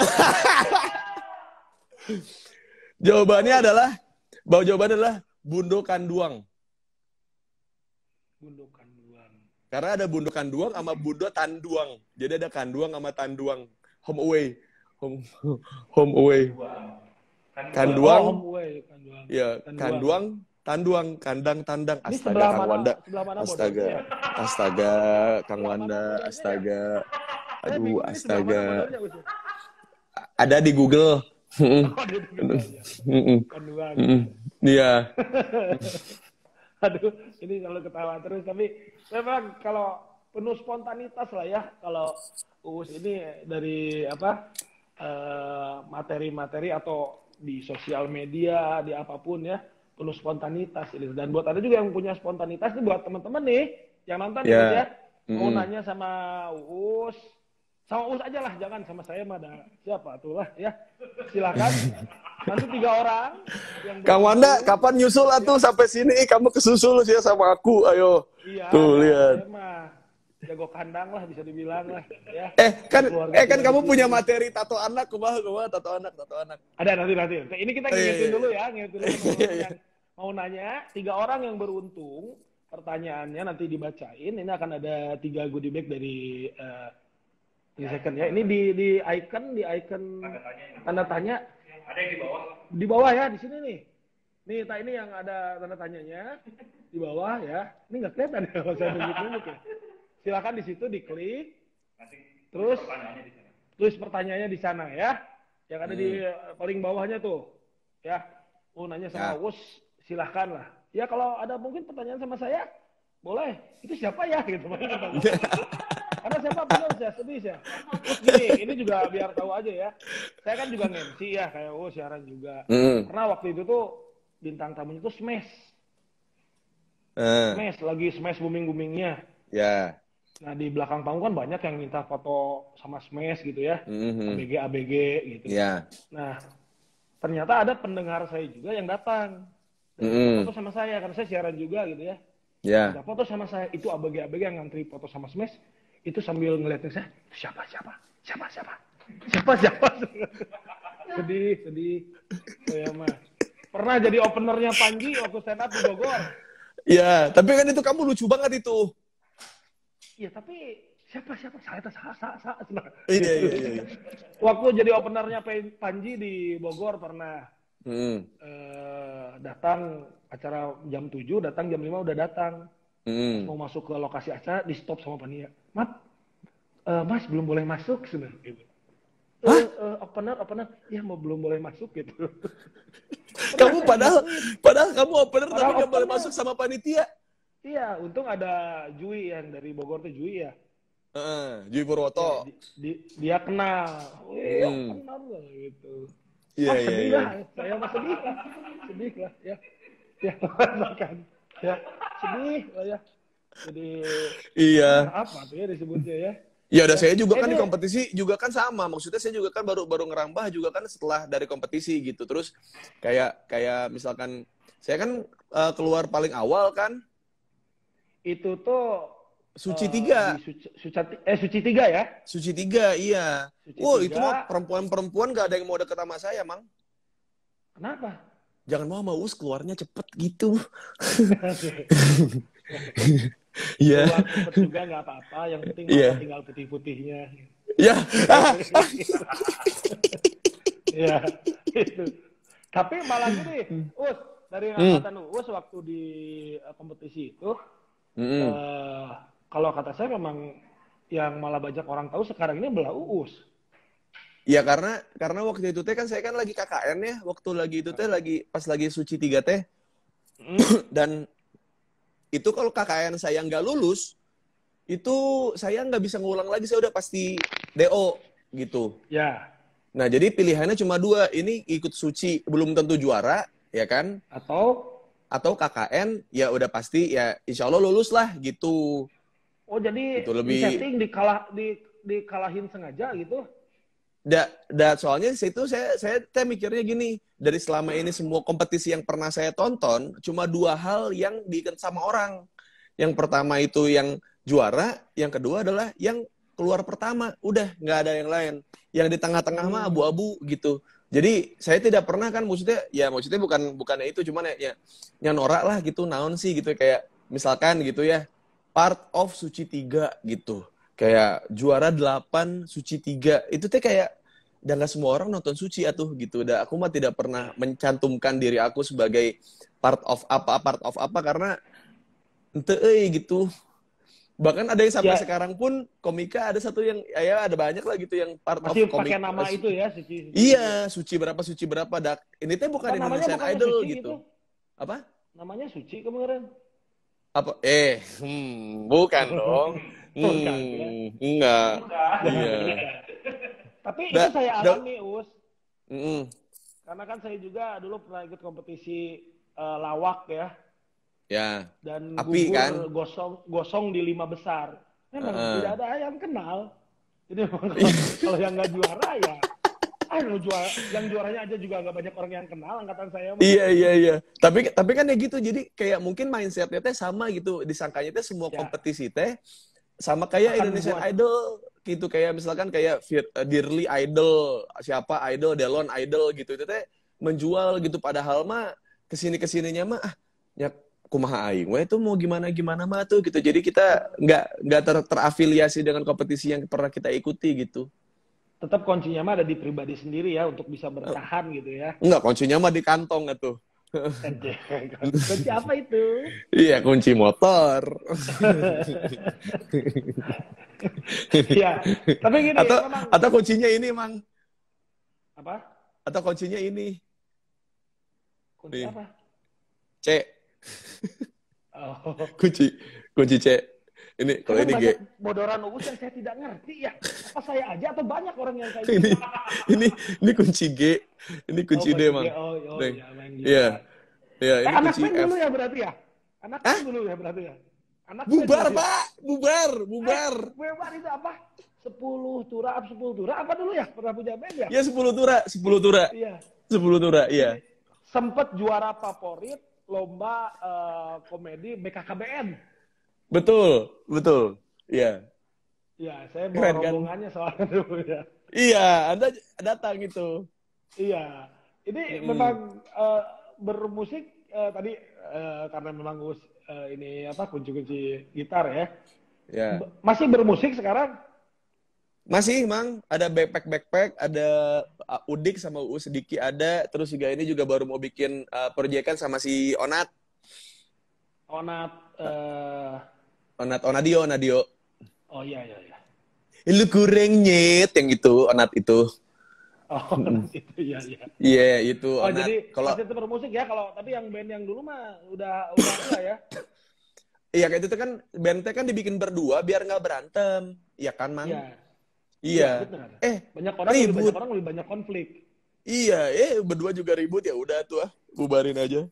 Jawabannya adalah bahwa jawabannya adalah Bundo Kanduang. Bundo Kanduang. Karena ada Bundo Kanduang sama Bundo Tanduang. Jadi ada Kanduang sama Tanduang. Home away. Home home away. Kanduang. Oh, home away, Kanduang. Ya, Kanduang. Kanduang, Tanduang, kandang, tandang. Ini Astaga, sebelah Kang mana? Wanda. Sebelah mana Astaga. bodohnya? Astaga, Kang Sebelah Wanda. mana bodohnya? Astaga. Saya Aduh, bingung ini sebelah mana astaga. bodohnya, Gus? Ada di Google. Mm-mm. Oh, dia di Google ya. Mm-mm. Kanduang. Mm-mm. Iya. Aduh, ini selalu ketawa terus. Tapi memang kalau penuh spontanitas lah ya. Kalau Uus ini dari apa eh, materi-materi atau di sosial media, di apapun ya, penuh spontanitas. Ini. Dan buat ada juga yang punya spontanitas nih buat teman-teman nih yang nonton Ya. ya. Mau Mm-mm. nanya sama Uus, sama Uus aja lah, jangan sama saya mah ada siapa tuh lah ya. Silakan. Nanti tiga orang yang Kang Wanda, beruntung- kapan nyusul atuh sampai sini? Kamu kesusul sih ya sama aku. Ayo. Iya, Tuh, lihat. saya mah jago kandang lah bisa dibilang lah ya. Eh, kan Keluarga eh kan tidak kamu begitu. punya materi tato anak, kumaha kumaha tato anak, tato anak. Ada nanti nanti. Ini kita Oh, iya, ngingetin iya. dulu ya, ngingetin dulu Iya, teman-teman iya. yang mau nanya. Tiga orang yang beruntung, pertanyaannya nanti dibacain. Ini akan ada tiga goodie bag dari uh, second ya. Ini di di icon di icon tanda tanya. Ada yang di bawah. Di bawah ya, di sini nih. Nih, tak ini yang ada tanda tanyanya di bawah ya. Ini nggak kelihatan ya kalau saya nunjuk-nunjuk ya. Silakan di situ diklik. Terus tulis pertanyaannya di sana ya. Yang ada hmm. di paling bawahnya tuh. Ya. Oh, nanya sama ya. Us, silahkan lah. Ya kalau ada mungkin pertanyaan sama saya, boleh. Itu siapa ya? Gitu. Karena siapa benar saya sedih ya. Terus gini, ini juga biar tahu aja ya. Saya kan juga nge-M C ya, kayak oh siaran juga. Mm. Karena waktu itu tuh bintang tamunya tuh Smash. Uh. Smash, lagi Smash booming-boomingnya. Ya. Yeah. Nah di belakang panggung kan banyak yang minta foto sama Smash gitu ya. Mm-hmm. A B G A B G gitu. Ya. Yeah. Nah ternyata ada pendengar saya juga yang datang. Mm-hmm. Foto sama saya, karena saya siaran juga gitu ya. Ya. Yeah. Foto sama saya, itu A B G A B G yang ngantri foto sama Smash. Itu sambil ngeliatin saya, siapa, siapa, siapa, siapa, siapa, siapa, sedih, sedih, saya mah. Pernah jadi openernya Panji waktu stand up di Bogor. Iya, tapi kan itu kamu lucu banget itu. Iya, tapi siapa, siapa, saya tuh sa, sa, sa. Iya, iya, iya. Waktu jadi openernya Panji di Bogor pernah hmm. eh, datang acara jam tujuh, datang jam lima udah datang. Hmm. Mau masuk ke lokasi acara, di stop sama panitia. Mat, uh, mas belum boleh masuk sebenarnya. Gitu. Uh, uh, opener, opener, ya mau belum boleh masuk gitu. Kamu padahal, padahal kamu opener padahal tapi nggak boleh masuk sama panitia. Iya, untung ada Jui yang dari Bogor tuh Jui ya. Uh, Jui Purwoto. Ya, di, di, dia kenal, wih, hmm. kenal gitu. Iya, ah, iya, sedih iya. lah, saya mah sedih lah, sedih lah, ya, ya, makan. Ya, sedih lah ya. Jadi iya. Apa tuh ya disebutnya ya? Ya udah ya. Saya juga eh, kan di kompetisi juga kan sama. Maksudnya saya juga kan baru baru ngerambah juga kan setelah dari kompetisi gitu. Terus kayak kayak misalkan saya kan uh, keluar paling awal kan. Itu tuh Suci tiga. Uh, suci, suci, eh Suci tiga ya? Suci tiga iya. Suci wow tiga. Itu mah perempuan-perempuan gak ada yang mau deket sama saya, Mang. Kenapa? Jangan mau mau us keluarnya cepet gitu. Iya. Keluar cepet juga nggak apa-apa. Yang penting yeah. tinggal putih-putihnya. Iya. Iya. Tapi malah gini, us dari angkatan hmm. us waktu di uh, kompetisi itu, hmm. uh, kalau kata saya memang yang malah banyak orang tahu sekarang ini adalah Uus. Ya karena karena waktu itu teh kan saya kan lagi K K N ya, waktu lagi itu teh lagi pas lagi Suci tiga teh. Mm. Dan itu kalau K K N saya nggak lulus, itu saya nggak bisa ngulang lagi, saya udah pasti D O gitu. Ya. Nah, jadi pilihannya cuma dua, ini ikut Suci belum tentu juara, ya kan? Atau atau K K N ya udah pasti ya insya Allah lulus lah gitu. Oh, jadi itu lebih di setting dikalah di dikalahin sengaja gitu. Da, da, soalnya itu saya saya teh mikirnya gini, dari selama ini semua kompetisi yang pernah saya tonton, cuma dua hal yang diikat sama orang. Yang pertama itu yang juara, yang kedua adalah yang keluar pertama. Udah, nggak ada yang lain. Yang di tengah-tengah hmm. mah abu-abu gitu. Jadi saya tidak pernah kan, maksudnya, ya maksudnya bukan bukannya itu, cuman ya, ya norak lah gitu, naon sih gitu, kayak misalkan gitu ya, part of Suci tiga gitu. Kayak juara delapan, Suci tiga, itu teh kayak, dan gak semua orang nonton Suci atuh gitu. Dan aku mah tidak pernah mencantumkan diri aku sebagai part of apa, part of apa, karena ente euy gitu. Bahkan ada yang sampai ya. Sekarang pun komika ada satu yang, ya ada banyak lah gitu yang part masih of komika. Masih pakai nama itu ya, Suci. Suci iya, Suci berapa, Suci berapa. Dak. Ini teh bukan Indonesian Idol gitu. Itu? Apa? Namanya Suci kemarin. Apa? Eh, hmm, bukan dong. Bukan, hmm, ya? Enggak. Iya. Tapi da, itu saya alami, da, Us. Mm-mm. Karena kan saya juga dulu pernah ikut kompetisi uh, lawak ya. Ya. Dan Api, gugur kan? gosong, gosong di lima besar. Memang uh. tidak ada yang kenal. Jadi kalau, kalau yang nggak juara ya, ah juara, yang juaranya aja juga nggak banyak orang yang kenal angkatan saya. Iya iya iya. Tapi tapi kan ya gitu. Jadi kayak mungkin mindsetnya teh sama gitu. Disangkanya teh semua ya. Kompetisi teh sama kayak akan Indonesian buat... Idol gitu, kayak misalkan kayak Dearly Idol, siapa Idol, Delon Idol gitu, itu teh menjual gitu, padahal mah kesini kesininya mah ah ya kumaha aing we itu mau gimana gimana mah tuh gitu. Jadi kita nggak nggak ter, terafiliasi dengan kompetisi yang pernah kita ikuti gitu. Tetap kuncinya mah ada di pribadi sendiri ya untuk bisa bertahan gitu ya. Enggak, kuncinya mah di kantong tuh. Kunci apa itu? Iya, kunci motor. Ya, tapi gini, Atau memang atau kuncinya ini, Mang. apa? Atau kuncinya ini. Kunci Nih, apa? C. Oh, Kunci kunci C. Ini kalau karena ini G. banyak bodoran Uus yang saya tidak ngerti ya. Apa saya aja atau banyak orang yang kayak Ini gitu? ini ini kunci G. Ini Oh, kunci D, kunci G. Mang. Oh, oh Nih. iya, main Iya. gitar. Iya, Eh, ini anak kunci band F. dulu ya berarti ya? Anak Hah? band dulu ya berarti ya? Anak band Bubar, berarti ya? Pak. Bubar, Eh, bubar. Webar itu apa? Sepuluh tura, apa sepuluh tura? Apa dulu ya? Pernah punya band ya? Ya sepuluh tura, sepuluh tura. Iya. sepuluh tura, iya. Sempet juara favorit lomba eh, komedi B K K B N. Betul, betul. Iya. Iya, saya bawa Keren kan? rombongannya soalnya dulu ya. Iya, Anda datang itu. Iya. Ini Mm-mm. memang eh, bermusik eh, tadi eh, karena memang Us eh, ini apa kunci-kunci gitar ya. Ya. B- Masih bermusik sekarang? Masih, Mang. Ada backpack-backpack, ada uh, Udik sama U Sediki ada. Terus juga ini juga baru mau bikin uh, proyekan sama si Onat. Onat eh, Onat, Onadio, Onadio. oh iya iya iya. Eh, Lu kurang nyet yang itu, Onat itu. Oh, Onat itu iya iya. Iya, itu Oh, Onat. jadi Kalau masih tetap bermusik ya kalau tapi yang band yang dulu mah udah udah enggak ya. iya kayak itu kan band kan dibikin berdua biar nggak berantem. Iya kan, Mang? Iya. Iya. benar. Eh, Banyak orang lebih ribut. banyak orang lebih banyak konflik. Iya, eh berdua juga ribut ya udah tuh ah, bubarin aja.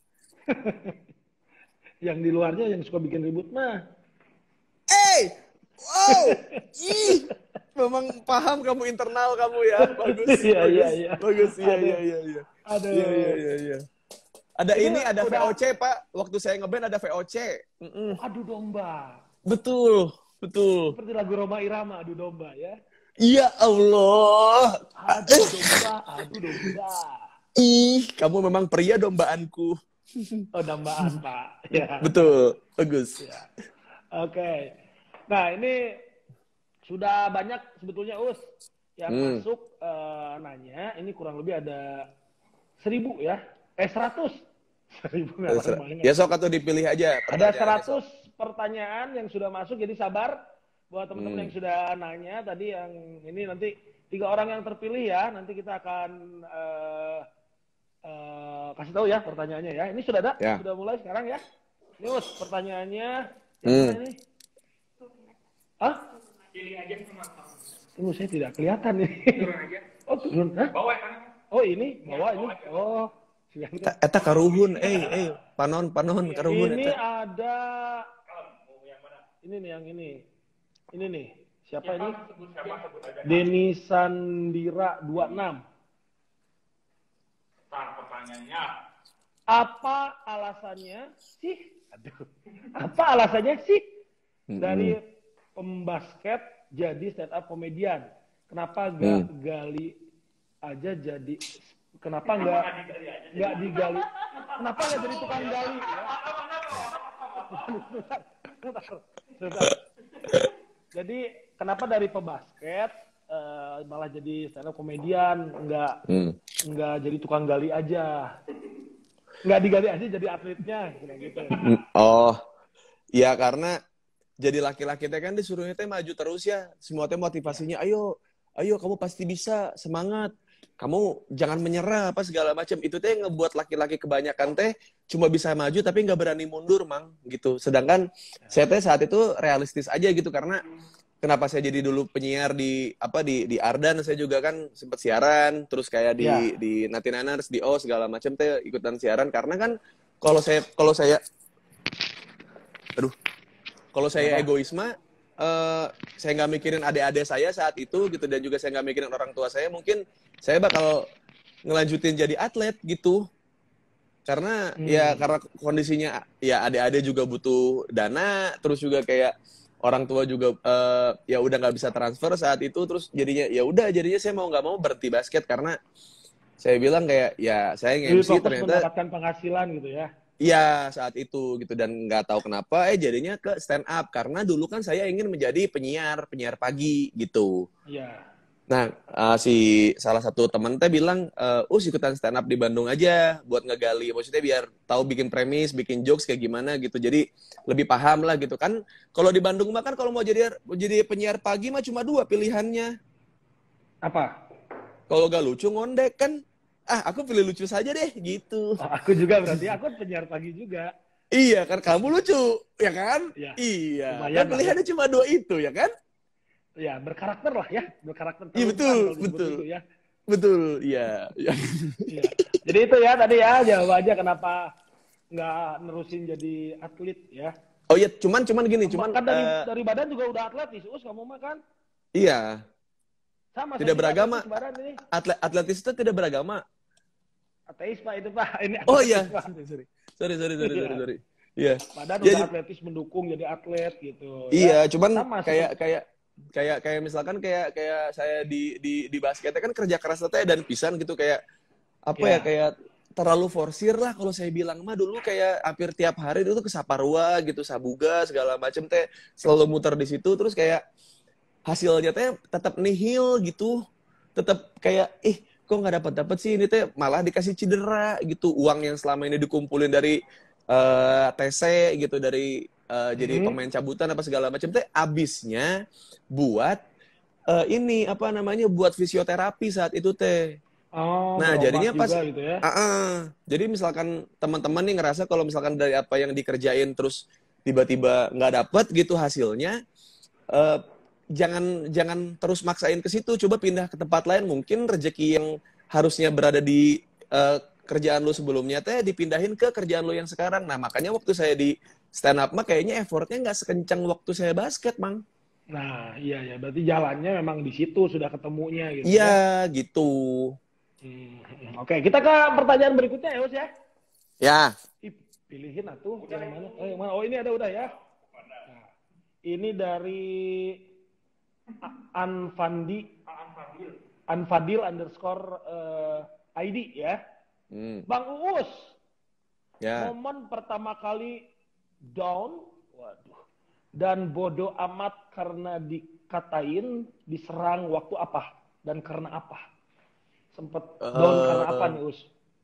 Yang di luarnya yang suka bikin ribut mah. Eh, wow, ih, memang paham kamu internal kamu ya, bagus, Iya, bagus, iya, iya. bagus, iya, Aduh. iya, iya, iya, Aduh. iya, iya, iya, iya. Ada Itu ini, ada udah- V O C Pak, waktu saya ngeband ada V O C. Mm-mm. Adu domba. Betul, betul. Seperti lagu Roma Irama, adu domba ya. Ya Allah, Adu domba, adu domba. ih, kamu memang pria dombaanku. Oh, dambaan, Pak. Ya. Betul, bagus. Ya. Oke. Nah, ini sudah banyak sebetulnya Us yang Hmm. masuk eh, nanya. Ini kurang lebih ada seribu ya. Eh, seratus. Seribu nggak lama banget. Ya sok atau dipilih aja. Ada pertanyaannya, seratus sok. pertanyaan yang sudah masuk, jadi sabar buat teman-teman Hmm. yang sudah nanya tadi yang ini nanti tiga orang yang terpilih ya, nanti kita akan eh, eh, kasih tahu ya pertanyaannya ya. Ini sudah ada, Ya. sudah mulai sekarang ya. Ini Us, pertanyaannya yang Hmm. mana ini? Hah? Pilih aja sama Tunggu, saya tidak kelihatan nih. turun aja. Oh turun, hah? Bawa kan? Oh ini, bawa ini. Oh, silakan. Eta, eta karuhun, eh, eh, panon, panon, karuhun. Ini Eta. ada, Mau yang mana? ini nih yang ini, ini nih. Siapa ini? Sebut siapa sebut aja. Denny Sandira dua puluh enam. Nah, pertanyaannya. Apa alasannya sih? Aduh. Apa alasannya sih Mm-mm. dari pembasket jadi stand up komedian? Kenapa gak Hmm. gali aja jadi? Kenapa nggak nggak digali? Kenapa nggak jadi tukang gali? Ya? Sebentar. Jadi kenapa dari pembasket eh, malah jadi stand up komedian? Nggak Hmm. nggak jadi tukang gali aja? Nggak digali aja jadi atletnya, kayak gitu. Oh, ya karena jadi laki-laki teh kan disuruhnya teh maju terus ya. Semua teh motivasinya, ayo, ayo kamu pasti bisa, semangat. Kamu jangan menyerah apa segala macam. Itu teh ngebuat laki-laki kebanyakan teh cuma bisa maju tapi nggak berani mundur, Mang, gitu. Sedangkan saya teh saat itu realistis aja gitu karena kenapa saya jadi dulu penyiar di apa di di Ardan, saya juga kan sempat siaran, terus kayak di Ya. di Natinanars, di O segala macam teh ikutan siaran karena kan kalau saya kalau saya aduh, kalau saya Apa? egoisme eh saya nggak mikirin adik-adik saya saat itu gitu dan juga saya nggak mikirin orang tua saya, mungkin saya bakal ngelanjutin jadi atlet gitu. Karena Hmm. ya karena kondisinya ya adik-adik juga butuh dana, terus juga kayak orang tua juga eh, ya udah nggak bisa transfer saat itu, terus jadinya ya udah jadinya saya mau nggak mau berhenti basket karena saya bilang kayak ya saya Lebih nge-M C fokus ternyata mendapatkan penghasilan gitu ya. iya saat itu gitu dan nggak tahu kenapa eh jadinya ke stand up karena dulu kan saya ingin menjadi penyiar penyiar pagi gitu. Iya. Nah, uh, si salah satu temen teh bilang, uh, us ikutan stand up di Bandung aja buat ngegali, maksudnya biar tahu bikin premis, bikin jokes kayak gimana gitu. Jadi lebih paham lah gitu kan. Kalau di Bandung mah kan kalau mau jadi mau jadi penyiar pagi mah cuma dua pilihannya. Apa? Kalau gak lucu ngondek kan, ah aku pilih lucu saja deh gitu. Oh, aku juga berarti aku penyiar pagi juga. Iya kan kamu lucu, ya kan? Ya, Iya. lumayan Kan lah pilihannya ya. cuma dua itu ya kan? Ya, berkarakter lah ya, berkarakter Iya terumpan betul, kalau disebut betul. itu ya. Betul, iya. Ya. Iya. Jadi itu ya tadi ya jawabannya kenapa nggak nerusin jadi atlet ya. Oh iya, cuman cuman gini, cuman Kan dari uh, dari badan juga udah atletis, us kamu mah kan? iya, Sama saya tidak juga beragama. atletis badan ini. Atlet atletis itu tidak beragama. Ateis Pak itu Pak, ini Oh atletis iya, Pak. sorry, sorry, sorry, sorry, Iya. sorry, sorry. Iya. Badan Ya, udah ju- atletis mendukung jadi atlet gitu iya, ya. cuman Sama kayak seperti kayak kayak kayak misalkan kayak kayak saya di di di basketnya kan kerja keras teh dan pisan gitu kayak apa ya ya. kayak terlalu forsir lah kalau saya bilang mah dulu kayak hampir tiap hari itu ke Saparua gitu, Sabuga segala macem teh selalu muter di situ terus kayak hasilnya teh tetap nihil gitu. Tetap kayak ih kok nggak dapat dapat sih ini teh malah dikasih cedera gitu. Uang yang selama ini dikumpulin dari eh, T C gitu dari eh, jadi Mhm. pemain cabutan apa segala macam teh abisnya buat eh, ini apa namanya buat fisioterapi saat itu teh. Oh, Nah, berobat jadinya pas juga gitu ya. ah, ah. Jadi misalkan teman-teman nih ngerasa kalau misalkan dari apa yang dikerjain terus tiba-tiba nggak dapet gitu hasilnya, eh, jangan jangan terus maksain ke situ, coba pindah ke tempat lain. Mungkin rezeki yang harusnya berada di eh, kerjaan lu sebelumnya teh dipindahin ke kerjaan lu yang sekarang. Nah, makanya waktu saya di stand up mah kayaknya effortnya nggak sekencang waktu saya basket, Mang. Nah, iya ya, berarti jalannya memang di situ sudah ketemunya gitu ya. Iya, gitu. Hmm. Oke, kita ke pertanyaan berikutnya ya, Us ya. Ya. Ih, pilihin atuh yang mana? Oh, yang mana? Oh, ini ada udah ya. Nah, ini dari A- Anfandi Anfadil. Anfadil underscore eh, I D ya. Hmm. Bang Uus, Ya. momen pertama kali down, waduh, dan bodoh amat karena dikatain, diserang waktu apa dan karena apa? Sempet down karena apa Eh, nih Us?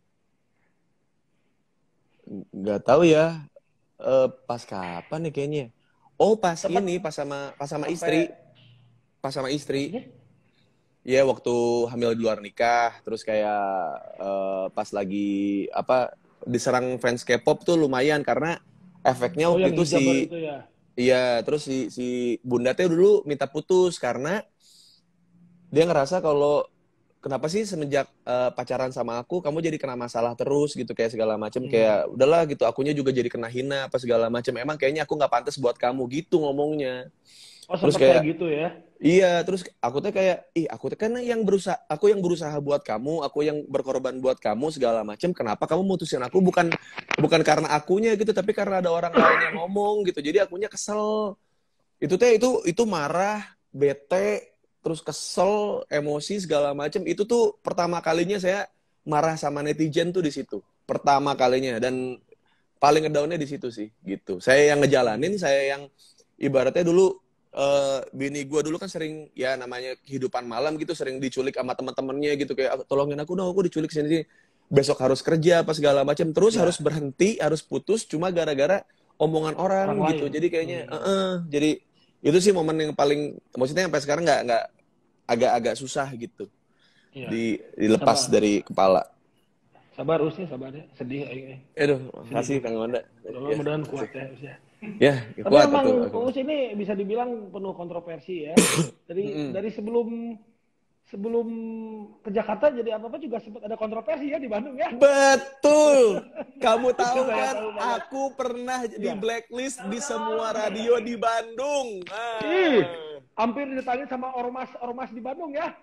nggak tahu ya. Eh, pas kapan nih kayaknya? Oh, pas Sempet ini, pas sama pas sama istri, sampai pas sama istri. maksudnya? Ya waktu hamil di luar nikah, terus kayak eh, pas lagi apa diserang fans K-pop tuh lumayan karena efeknya Oh, waktu yang itu si hijaber itu ya. iya terus si si bunda teh dulu minta putus karena dia ngerasa kalau kenapa sih semenjak eh, pacaran sama aku kamu jadi kena masalah terus gitu kayak segala macem Hmm. kayak udahlah gitu akunya juga jadi kena hina apa segala macem emang kayaknya aku nggak pantas buat kamu gitu ngomongnya Oh, terus sempet kayak kayak gitu ya. iya terus aku tuh kayak ih aku tuh kan yang berusaha aku yang berusaha buat kamu aku yang berkorban buat kamu segala macem kenapa kamu mutusin aku bukan bukan karena akunya gitu tapi karena ada orang lain yang ngomong gitu jadi akunya kesel itu teh itu itu marah bete terus kesel emosi segala macem itu tuh pertama kalinya saya marah sama netizen tuh di situ pertama kalinya dan paling ngedownnya di situ sih gitu saya yang ngejalanin saya yang ibaratnya dulu eh, bini gue dulu kan sering ya namanya kehidupan malam gitu sering diculik sama teman-temannya gitu kayak tolongin aku dong aku diculik sini besok harus kerja apa segala macam terus Ya, harus berhenti harus putus cuma gara-gara omongan orang orang gitu lain. jadi kayaknya Hmm. eh, eh. Jadi itu sih momen yang paling maksudnya sampai sekarang nggak nggak agak-agak susah gitu Iya. di dilepas Sabar. dari kepala. Sabar Us nih, sabar ya. Sedih eh, eh. Aduh, Sedih makasih juga. Kang Wanda. Ya, Mudah-mudahan kuat ya Us ya. ya Tapi kuat memang tuh aku. Uus ini bisa dibilang penuh kontroversi ya. Dari Mm-mm. dari sebelum sebelum ke Jakarta jadi apa-apa juga sempat ada kontroversi ya di Bandung ya. Betul. Kamu tahu Itu saya kan, tahu banget. aku pernah di Iya. blacklist di semua radio di Bandung. Ih, Ah. hampir ditanya sama ormas-ormas di Bandung ya.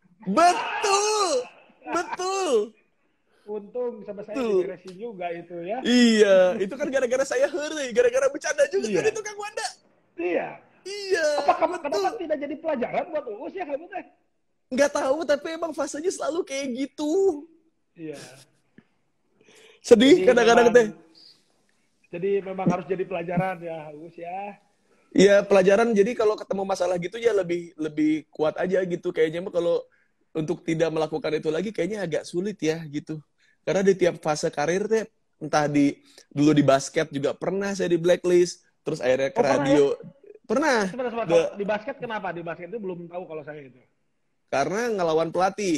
Betul. Betul. Untung sama saya Tuh. diberesin juga itu ya. Iya, itu kan gara-gara saya heureuy, gara-gara bercanda juga Iya. kan itu Kang Wanda. Iya. Iya, Apa kamu betul. kenapa tidak jadi pelajaran buat Uus ya kamu teh? Nggak tahu, tapi emang fasenya selalu kayak gitu. Iya. Sedih Jadi kadang-kadang memang- teh. Jadi memang harus jadi pelajaran ya Uus ya. Iya, pelajaran jadi kalau ketemu masalah gitu ya lebih lebih kuat aja gitu. Kayaknya mah kalau untuk tidak melakukan itu lagi kayaknya agak sulit ya gitu. Karena di tiap fase karir teh entah di dulu di basket juga pernah saya di blacklist, terus akhirnya ke Oh pernah ya? radio pernah. Sebentar, sebentar. Kalau The- di basket kenapa? Di basket itu belum tahu kalau saya itu. karena ngelawan pelatih.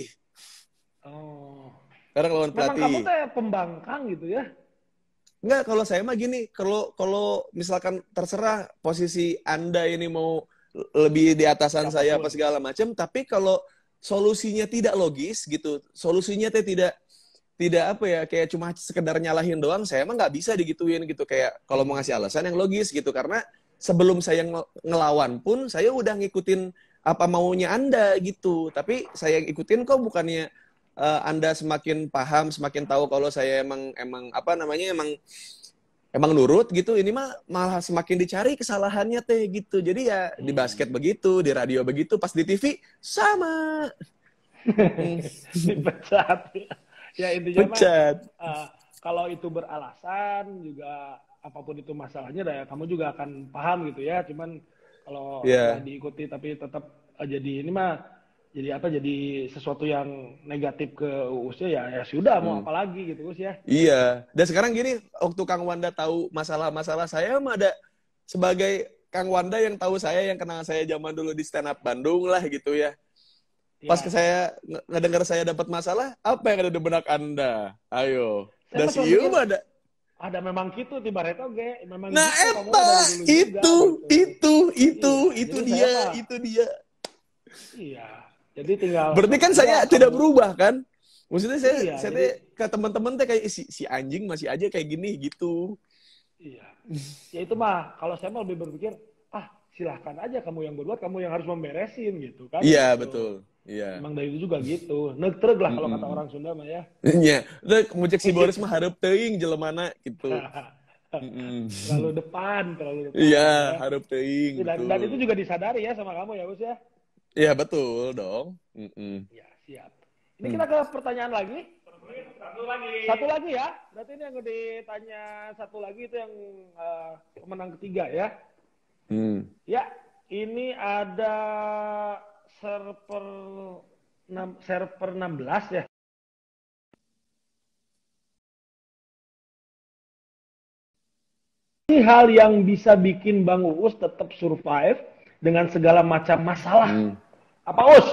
Oh. Karena ngelawan Memang kamu pelatih. teh pembangkang gitu ya? Enggak, kalau saya mah gini, kalau kalau misalkan terserah posisi Anda ini mau lebih di atasan saya apa Siapapun. segala macam, tapi kalau solusinya tidak logis gitu, solusinya teh tidak tidak apa ya, kayak cuma sekedar nyalahin doang, saya mah nggak bisa digituin gitu. Kayak kalau mau ngasih Hmm. alasan yang logis gitu, karena sebelum saya ngel- ngelawan pun saya udah ngikutin apa maunya Anda gitu. Tapi saya yang ikutin kok bukannya eh, Anda semakin paham, semakin tahu kalau saya emang emang apa namanya emang emang nurut gitu. Ini mah malah semakin dicari kesalahannya teh gitu. Jadi ya di Hmm. basket begitu, di radio begitu, pas di T V sama. Mm-mm. Dipecat. Ya intinya mah Pecat. eh, kalau itu beralasan juga apapun itu masalahnya, ya kamu juga akan paham gitu ya. Cuman kalau nggak Ya. diikuti tapi tetap eh, jadi ini mah jadi apa? Jadi sesuatu yang negatif ke U U S ya, ya sudah mau Hmm. apa lagi gitu Us ya. Iya. Dan sekarang gini, waktu Kang Wanda tahu masalah-masalah saya mah ada sebagai Kang Wanda yang tahu saya, yang kenal saya zaman dulu di stand up Bandung lah gitu ya. Pas ke Ya. saya nge- ngedengar saya dapat masalah, apa yang ada di benak Anda? Ayo. Saya Da mah cuma si ieu mikir mah ada. ada memang gitu tiba reto ge, memang Nah, gitu kamu eta dari dulu juga itu gitu. itu itu Iya, itu jadi saya dia, mah itu dia. iya. Jadi tinggal Berarti kan udah saya kamu tidak berubah kan? Maksudnya saya iya, saya jadi teh ke teman-teman teh kayak si, si anjing masih aja kayak gini gitu. iya. Ya itu mah kalau saya mah lebih berpikir, ah silahkan aja kamu yang berbuat, kamu yang harus memberesin gitu kan Iya, gitu. betul. Iya. Emang dari itu juga gitu. Neutreg lah kalau kata Mm-mm. orang Sunda mah ya. Nya, teu mucek si Boris mah hareup teuing jelemana gitu. Mm-mm. Terlalu depan, terlalu depan Iya, ya. hareup teuing, Dan, dan itu betul. juga disadari ya sama kamu ya, Bos ya. Iya, betul dong. Mm-mm. Ya, siap. Ini Hmm. kita ke pertanyaan lagi. Satu lagi. Satu lagi ya. Berarti ini yang ditanya satu lagi itu yang eh, pemenang ketiga ya. Hmm. Ya, ini ada server enam, server enam belas ya. Ini hal yang bisa bikin Bang Uus tetap survive dengan segala macam masalah. Hmm. Apa Us?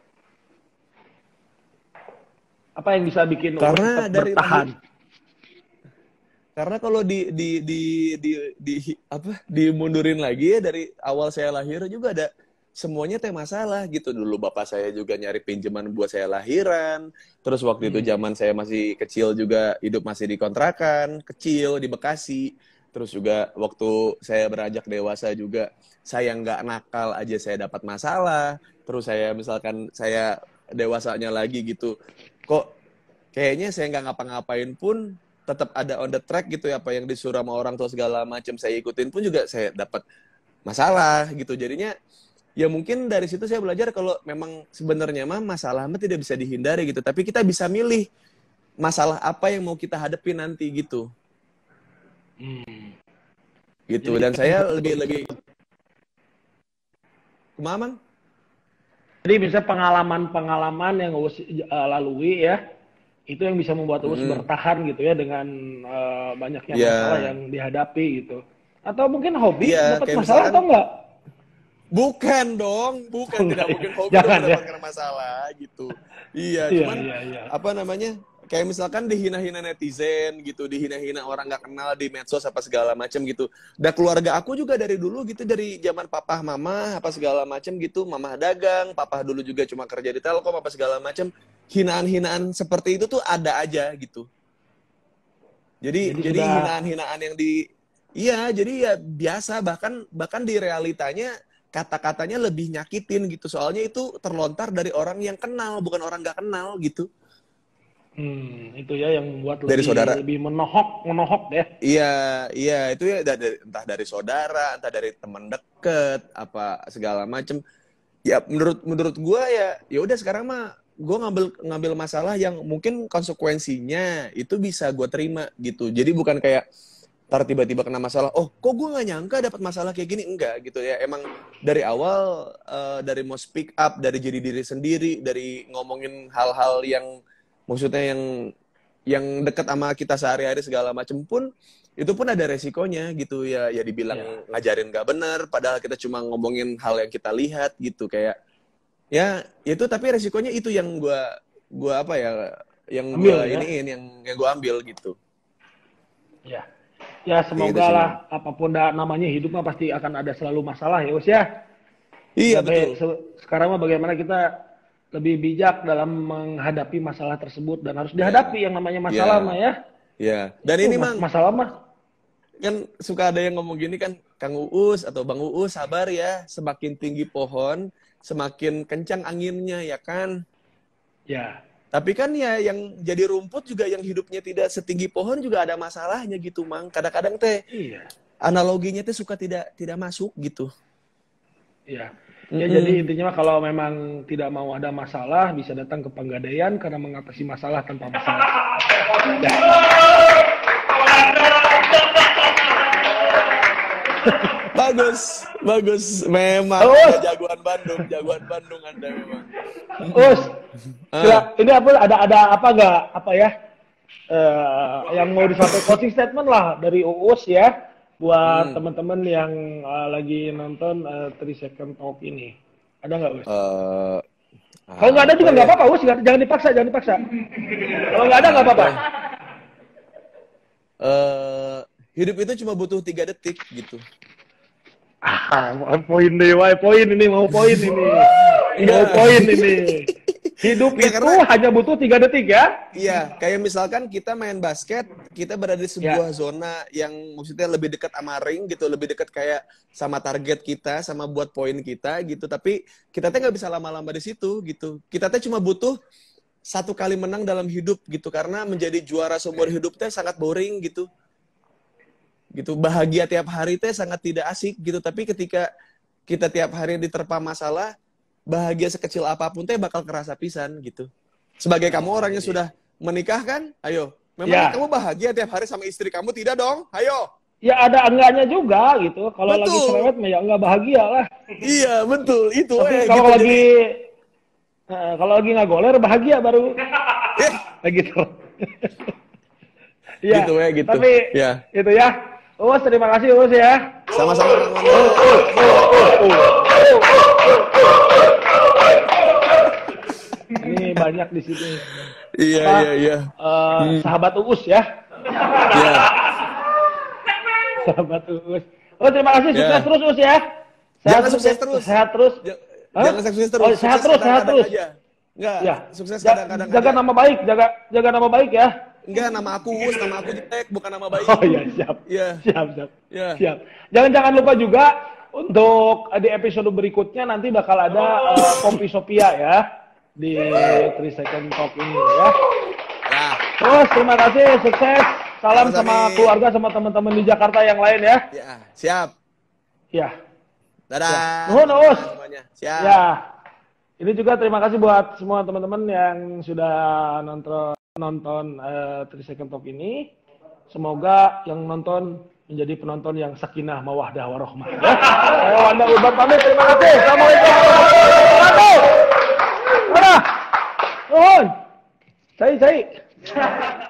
Apa yang bisa bikin Uus Karena tetap dari bertahan? lahir, karena kalau di di di di di apa dimundurin lagi ya dari awal saya lahir juga ada semuanya teh masalah gitu. Dulu bapak saya juga nyari pinjaman buat saya lahiran. Terus waktu itu Hmm. zaman saya masih kecil juga hidup masih di kontrakan kecil di Bekasi. Terus juga waktu saya beranjak dewasa juga saya nggak nakal aja saya dapat masalah. Terus saya misalkan saya dewasanya lagi gitu, kok kayaknya saya nggak ngapa-ngapain pun tetap ada on the track gitu ya, apa yang disuruh sama orang tua segala macam saya ikutin pun juga saya dapat masalah gitu. Jadinya ya mungkin dari situ saya belajar kalau memang sebenarnya mah masalah mah tidak bisa dihindari gitu, tapi kita bisa milih masalah apa yang mau kita hadapi nanti gitu. Hmm. Gitu. Jadi Dan saya lebih lebih kumaha Mang? Jadi misalnya pengalaman-pengalaman yang Uus uh, lalui ya, itu yang bisa membuat Uus Mm-mm. bertahan gitu ya dengan uh, banyaknya Ya. masalah yang dihadapi gitu. Atau mungkin hobi Iya, dapat kayak masalah misalkan atau enggak? bukan dong, bukan, Oh, tidak enggak ya. mungkin hobi Jangan dong ya. mendapatkan masalah gitu. Iya, Iya, cuman iya, iya. apa namanya? Kayak misalkan dihina-hina netizen gitu, dihina-hina orang nggak kenal di medsos apa segala macam gitu. Dan keluarga aku juga dari dulu gitu, dari zaman papa mama apa segala macam gitu, mama dagang, papa dulu juga cuma kerja di Telkom apa segala macam. Hinaan-hinaan seperti itu tuh ada aja gitu. Jadi Jadi jadi sudah hinaan-hinaan yang di iya, jadi ya biasa, bahkan bahkan di realitanya kata-katanya lebih nyakitin gitu. Soalnya itu terlontar dari orang yang kenal, bukan orang nggak kenal gitu. hmm, itu ya yang membuat Dari lebih saudara. lebih menohok, menohok deh. Iya, iya itu ya da- da- entah dari saudara, entah dari teman deket, apa segala macem. Ya menurut menurut gua ya ya udah sekarang mah gua ngambil ngambil masalah yang mungkin konsekuensinya itu bisa gua terima gitu. Jadi bukan kayak Ntar tiba-tiba kena masalah, oh kok gue nggak nyangka dapat masalah kayak gini, enggak gitu ya. Emang dari awal uh, dari mau speak up, dari jadi diri sendiri, dari ngomongin hal-hal yang maksudnya yang yang dekat sama kita sehari-hari segala macem pun itu pun ada resikonya gitu ya. Ya dibilang yeah. ngajarin nggak bener, padahal kita cuma ngomongin hal yang kita lihat gitu kayak ya itu, tapi resikonya itu yang gue gue apa ya, yang gue ya? iniin, yang yang gue ambil gitu. Ya. Ya semoga gitu, lah apapun dah, namanya hidup mah pasti akan ada selalu masalah ya Us ya. Iya Sampai betul. Se- sekarang mah bagaimana kita lebih bijak dalam menghadapi masalah tersebut dan harus dihadapi ya. Yang namanya masalah ya. mah ya. Iya. Dan itu, ini mas- mang masalah mah kan suka ada yang ngomong gini kan, Kang Uus atau Bang Uus sabar ya, semakin tinggi pohon semakin kencang anginnya ya kan. Ya. Tapi kan ya yang jadi rumput juga yang hidupnya tidak setinggi pohon juga ada masalahnya gitu, Mang. Kadang-kadang teh iya. analoginya teh suka tidak tidak masuk gitu. Iya. Ya mm-hmm. Jadi intinya mah kalau memang tidak mau ada masalah bisa datang ke Penggadaian karena mengatasi masalah tanpa masalah. Ya. Bagus, bagus. Memang oh. jagoan Bandung, jagoan Bandung Anda memang. Us, ah. ini apa ada ada apa nggak apa ya uh, yang mau disampaikan closing statement lah dari Uus ya buat hmm. teman-teman yang uh, lagi nonton uh, three second talk ini. Ada nggak Us? Uh, Kalau nggak ada juga nggak ya? apa-apa Us, jangan dipaksa, jangan dipaksa. Kalau nggak ada nggak apa-apa. Uh, hidup itu cuma butuh tiga detik gitu. Ah, poin deh, wah, poin ini mau poin ini, mau poin ini. Hidup ya, itu karena, hanya butuh tiga detik ya? Iya, kayak misalkan kita main basket, kita berada di sebuah ya. zona yang maksudnya lebih dekat sama ring gitu, lebih dekat kayak sama target kita, sama buat poin kita gitu. Tapi kita tuh nggak bisa lama-lama di situ gitu. Kita tuh cuma butuh satu kali menang dalam hidup gitu, karena menjadi juara seumur hidup teh sangat boring gitu. Gitu, bahagia tiap hari teh sangat tidak asik gitu, tapi ketika kita tiap hari diterpa masalah, bahagia sekecil apapun teh bakal kerasa pisan gitu. Sebagai kamu orang yang sudah menikah kan, ayo, memang ya. kamu bahagia tiap hari sama istri kamu, tidak dong? Ayo. Ya ada enggaknya juga gitu, kalau lagi cerewet mah ya enggak bahagia lah. Iya betul, itu tapi eh, kalau gitu, lagi jadi... uh, kalau lagi nggak goler bahagia baru eh. gitu. Ya, gitu ya gitu. Tapi ya. itu ya. Us, terima kasih Us ya. Sama-sama. Ini banyak di sini. Iya Apa, iya iya. Uh, hmm. Sahabat Uus ya. Iya. Sahabat Uus. Oh terima kasih, sukses yeah. terus Us ya. Sehat Jangan sukses terus. Sehat terus. Jangan sukses terus. Oh, sehat terus, sehat terus. Enggak. Ya. Sukses kadang-kadang. Jaga nama baik, jaga jaga nama baik ya. Enggak, nama aku Us, nama aku jelek, bukan nama baik. Oh iya, siap. Iya. Siap, siap. Iya. Siap. Jangan-jangan lupa juga untuk di episode berikutnya nanti bakal ada uh, Kopi Sophia ya di three second talk ini ya. Ya. Terus terima kasih, sukses. Salam sama, sama keluarga, sama teman-teman di Jakarta yang lain ya. Ya, siap. Ya. Dadah. Nuhun Us. Siap. Ya. Ini juga terima kasih buat semua teman-teman yang sudah nonton nonton uh, three second talk ini. Semoga yang nonton menjadi penonton yang sakinah mawaddah warahmah ya. Saya Wanda Urban pamit, terima kasih. Assalamualaikum warahmatullahi wabarakatuh. Mana? Nuhun. Cai cai.